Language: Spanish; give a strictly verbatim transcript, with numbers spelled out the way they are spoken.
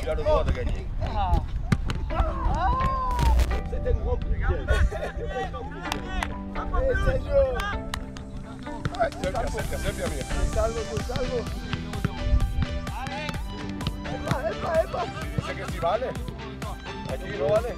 Tu as le droit de gagner. C'était une grande piquette. Eh, Sergio! Cerca, cerca, cerca, mira. Te salvo, te salvo. Epa, epa, epa. Dice que sí vale. Aquí no vale.